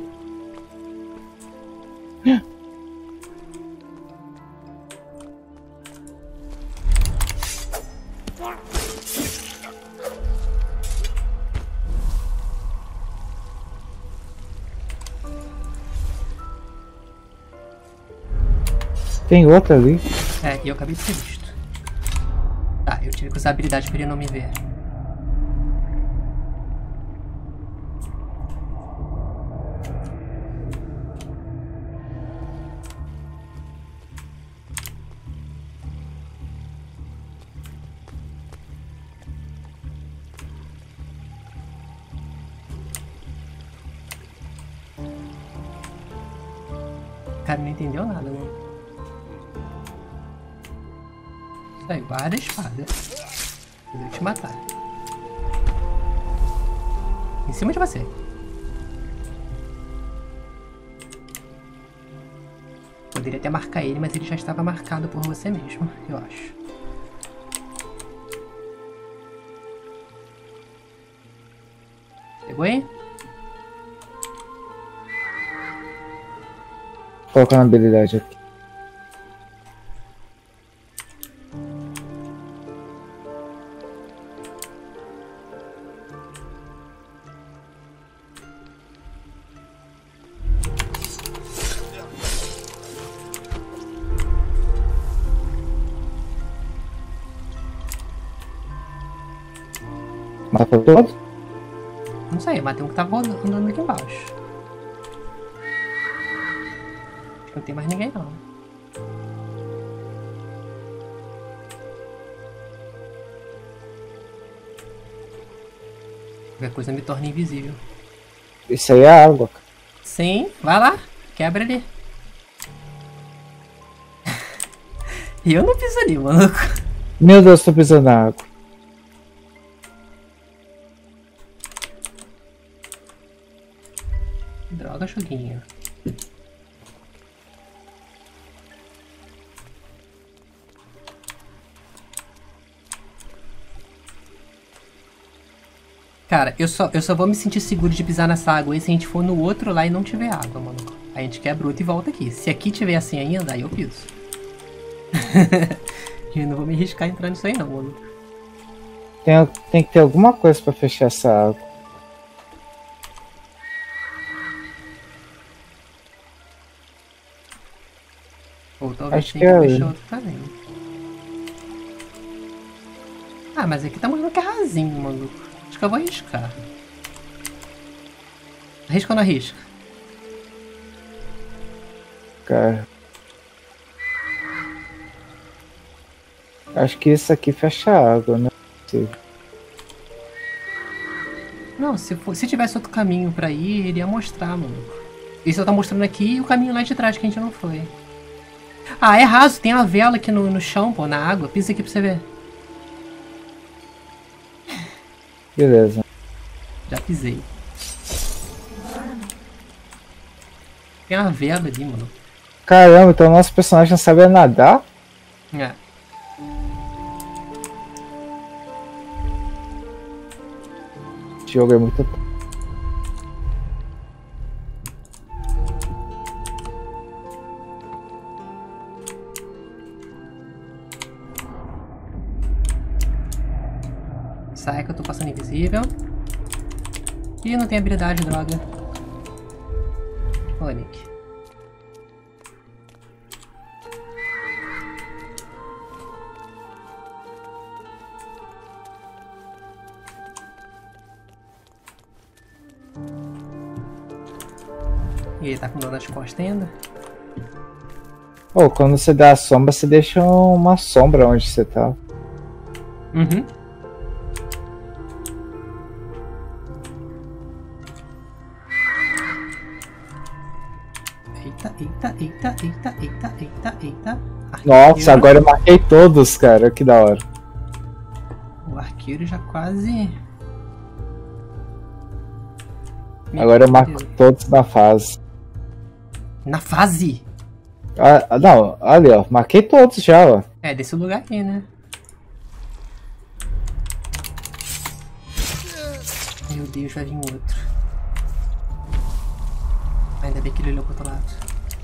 Tem outro ali. É, e eu acabei de ser visto. Tá, eu tive que usar a habilidade pra ele não me ver. O cara não entendeu nada, né? Isso aí, guarda a espada. Eu vou te matar. Em cima de você. Poderia até marcar ele, mas ele já estava marcado por você mesmo, eu acho. Pegou aí? Colocando a habilidade aqui. Matou todo? Não sei, mas tem um que tava andando aqui embaixo. Acho que não tem mais ninguém não. Qualquer coisa me torna invisível. Isso aí é água, cara. Sim, vai lá, quebra ali. E eu não piso ali, maluco. Meu Deus, tô pisando na água. Droga, joguinho. Cara, eu só, eu só vou me sentir seguro de pisar nessa água aí se a gente for no outro lá e não tiver água, mano. Aí a gente quebra outro e volta aqui. Se aqui tiver assim ainda, aí eu piso. Eu não vou me arriscar entrando nisso aí não, mano. Tem, tem que ter alguma coisa pra fechar essa água. Ou talvez Acho tenha que que é... fechar outro também. Ah, mas aqui tá mostrando que é rasinho, maluco. Acho que eu vou arriscar. Arrisca ou não arrisca? Cara... Acho que isso aqui fecha a água, né? Não, se, for, se tivesse outro caminho pra ir, ele ia mostrar, maluco. Ele só tá mostrando aqui o caminho lá de trás que a gente não foi. Ah, é raso, tem uma vela aqui no, no chão, pô, na água. Pisa aqui pra você ver. Beleza. Já pisei. Tem uma vela ali, mano. Caramba, então o nosso personagem não sabe nadar? É. Esse jogo é muito... Sai que eu tô passando invisível. Ih, não tem habilidade, droga. Ô, Nick. E ele tá com dor nas costas ainda? Oh, quando você dá a sombra, você deixa uma sombra onde você tá. Uhum. Eita, eita, eita, eita, eita, eita, eita. Nossa, Arqueiro. agora eu marquei todos, cara. Que da hora. O arqueiro já quase... Agora eu marco todos na fase. Na fase? Ah, não, ali ó, marquei todos já, ó. É, desse lugar aqui, né? Meu Deus, vai vir outro. Ainda bem que ele olhou pro outro lado.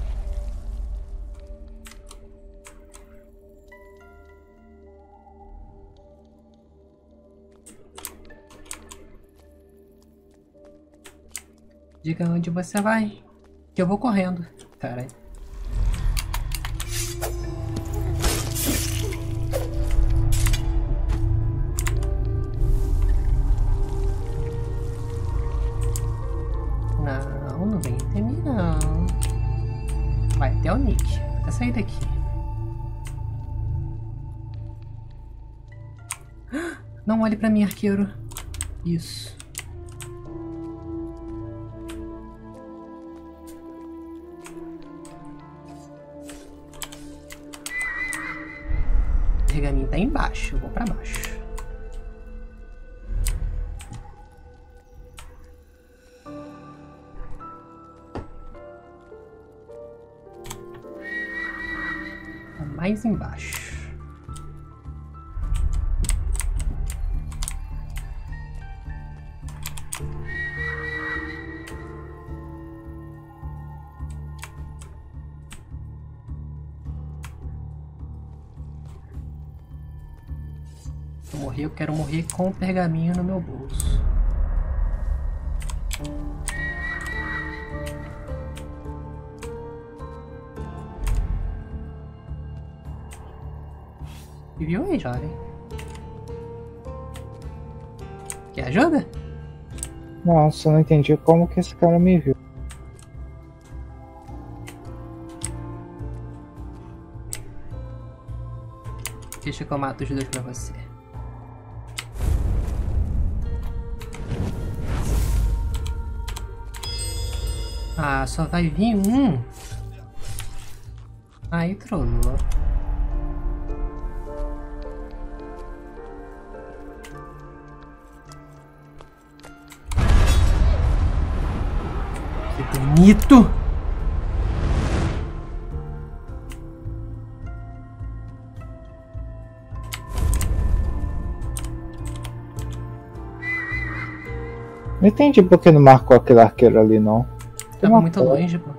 Diga onde você vai, que eu vou correndo. Caralho. Não, não vem até mim não. Vai até o Nick. Vai sair daqui. Não olhe pra mim, arqueiro. Isso. O pergaminho tá embaixo, eu vou pra baixo. Tá mais embaixo. Eu morrer, eu quero morrer com o pergaminho no meu bolso. E viu aí, jovem? Quer ajuda? Não, só não entendi como que esse cara me viu. Deixa que eu mato os dois pra você. Ah, só vai vir um. Aí trollou. Que bonito! Não entendi por que não marcou aquele arqueiro ali, não. Tava muito longe, pô.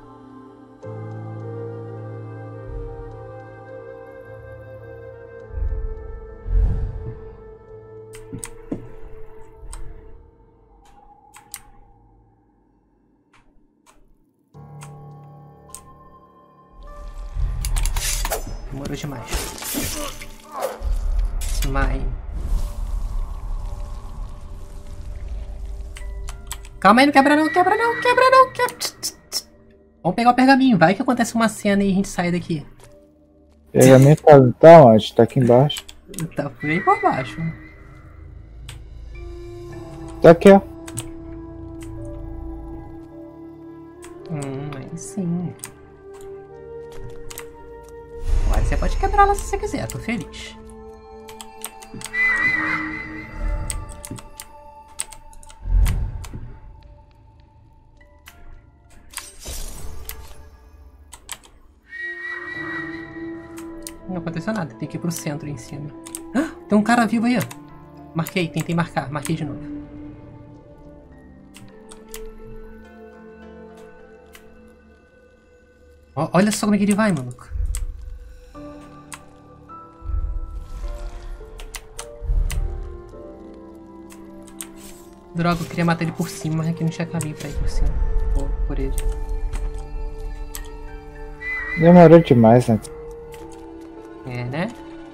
Demorou demais. Mine. Calma aí, não quebra não, quebra não, quebra não, quebra. Vamos pegar o pergaminho, vai que acontece uma cena e a gente sai daqui. Pergaminho tá, tá onde? Tá aqui embaixo. Tá bem por baixo. Tá aqui, ó. Hum, aí sim. Agora você pode quebrar ela se você quiser, tô feliz. Não aconteceu nada, tem que ir pro centro em cima. Ah, tem um cara vivo aí, ó. Marquei, tentei marcar, marquei de novo. Ó, olha só como é que ele vai, maluco. Droga, eu queria matar ele por cima, mas aqui não tinha caminho pra ir por cima. Ou por ele. Demorou demais, né? É, né?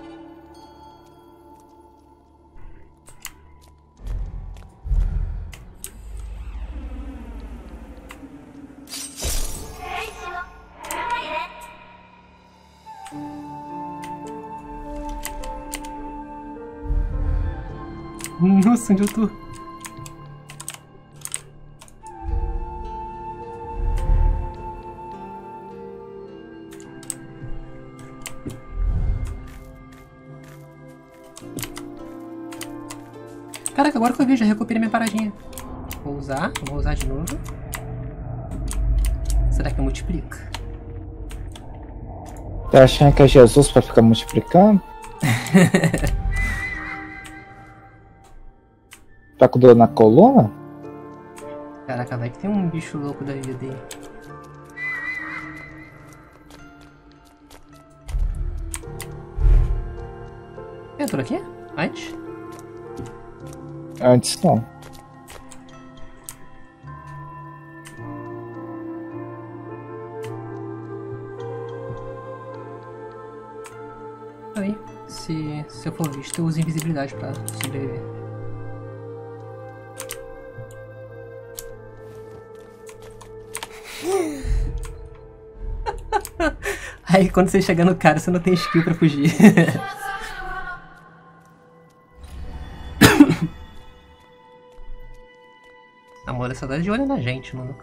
Nossa, onde eu tô? Caraca, agora que eu vi, já recuperei minha paradinha. Vou usar, vou usar de novo. Será que multiplica? Tá achando que é Jesus pra ficar multiplicando? Tá com dor na coluna? Caraca, vai que tem um bicho louco da vida aí. Entrou aqui? Antes? Antes não. Aí, se, se eu for visto, eu uso invisibilidade pra sobreviver. Aí quando você chega no cara, você não tem skill pra fugir. A Moura só dá de olho na gente, mano.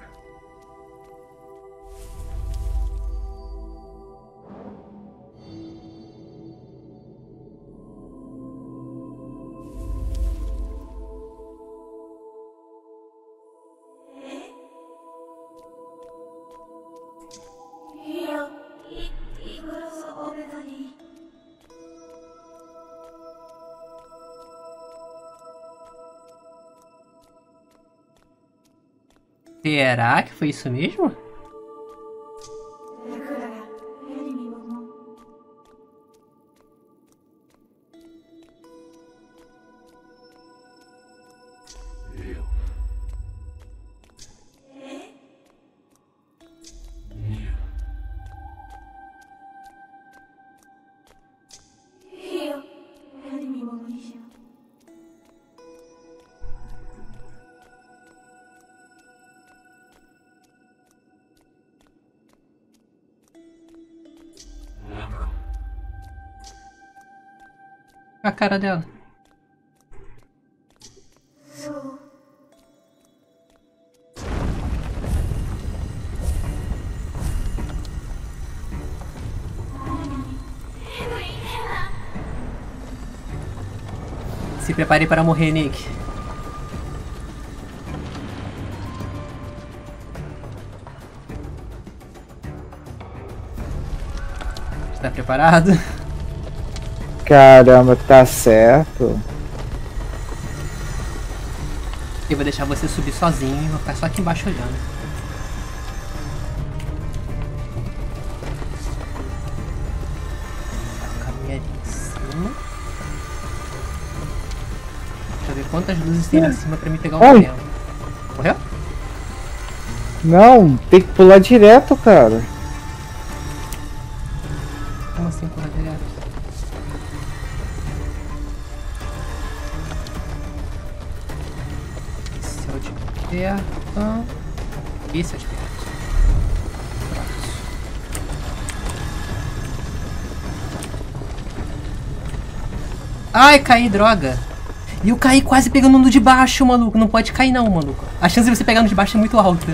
Será que foi isso mesmo? A cara dela. Se prepare para morrer, Nick. Está preparado? Caramba, tá certo. Eu vou deixar você subir sozinho, vou ficar só aqui embaixo olhando. Caminha ali em cima. Deixa eu ver quantas luzes tem lá em cima pra me pegar o Ai. tempo. Morreu? Não, tem que pular direto, cara. Como assim pular direto? Esse é o de perto. Esse é o de perto. Pronto. Ai, caí, droga. E eu caí quase pegando no de baixo, maluco. Não pode cair não, maluco. A chance de você pegar no de baixo é muito alta.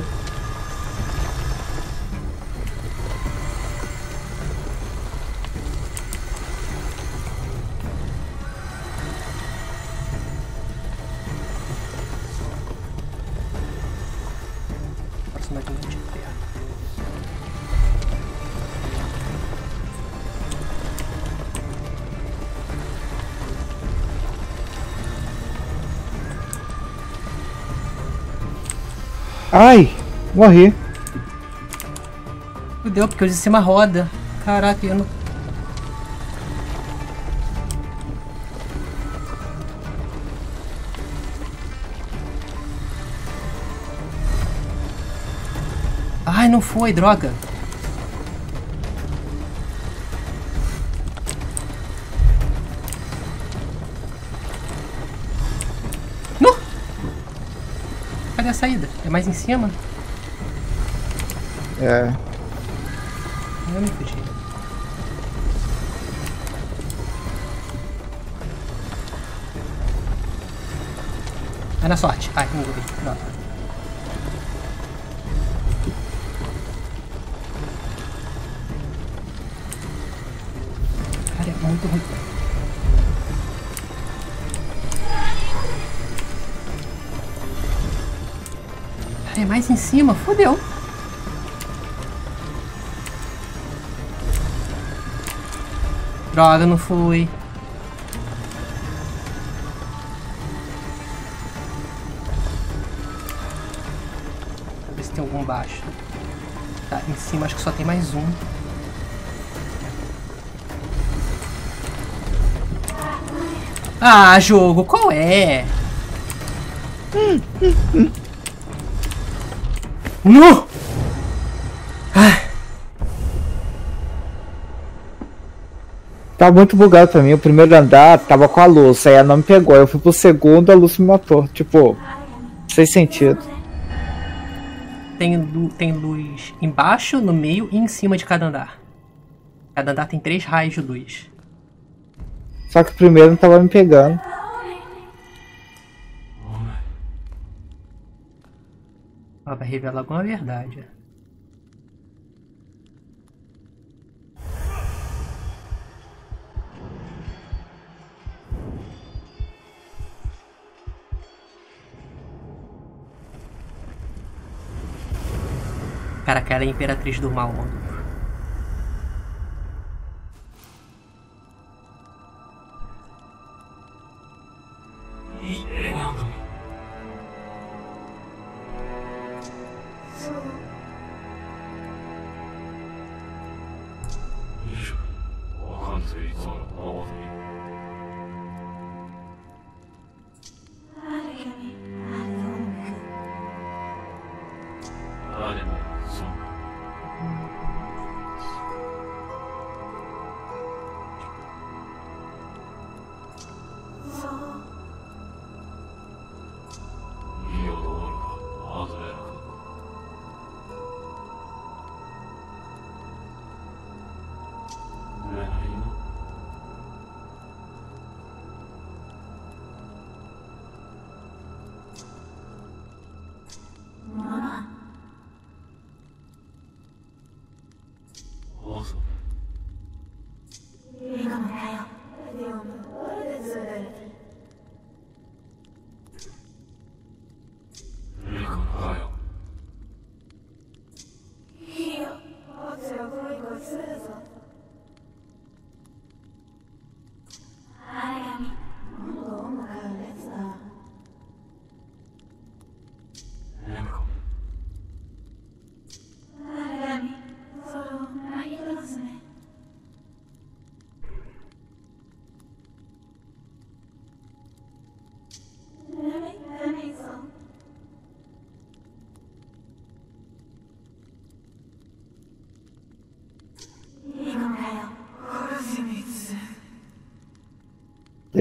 Próxima linha de perto. Ai, morri. Fudeu, porque eu de cima roda. Caraca, eu não... Ai, não foi, droga. Não! Cadê a saída? É mais em cima? É. Eu me fugi. Vai na sorte. Ai, não morri. Droga. Cara, é muito ruim. Cara, é mais em cima. Fodeu. Droga, não fui. Deixa eu ver se tem algum baixo. Tá, em cima acho que só tem mais um. Ah, jogo, qual é? No! Tá muito bugado pra mim. O primeiro andar tava com a luz, aí ela não me pegou. Eu fui pro segundo, a luz me matou. Tipo, sem sentido. Tem, lu- tem luz embaixo, no meio e em cima de cada andar. Cada andar tem três raios de luz. Só que o primeiro não tava me pegando. Ó, vai revelar alguma verdade. Caraca, ela é a Imperatriz do Mal, mano.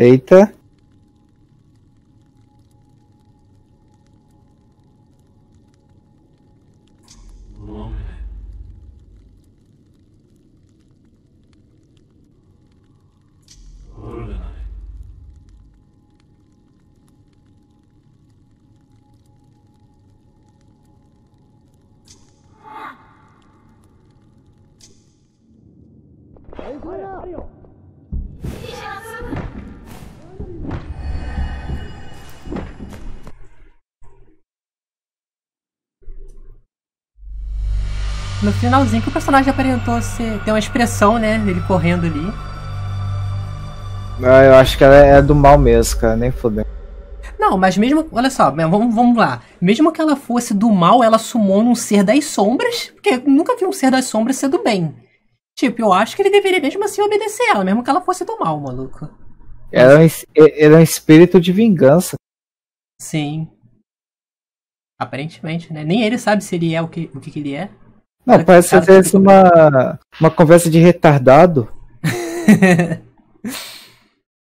Eita. No finalzinho que o personagem aparentou ser, ter uma expressão, né? Ele correndo ali. Ah, eu acho que ela é do mal mesmo, cara. Nem fodendo. Não, mas mesmo... Olha só, vamos, vamos lá. Mesmo que ela fosse do mal, ela sumou num ser das sombras. Porque eu nunca vi um ser das sombras ser do bem. Tipo, eu acho que ele deveria mesmo assim obedecer ela, mesmo que ela fosse do mal, maluco. Ela é um, ele é um espírito de vingança. Sim. Aparentemente, né? Nem ele sabe se ele é o que, o que, que ele é. Não, parece ser uma, uma conversa de retardado.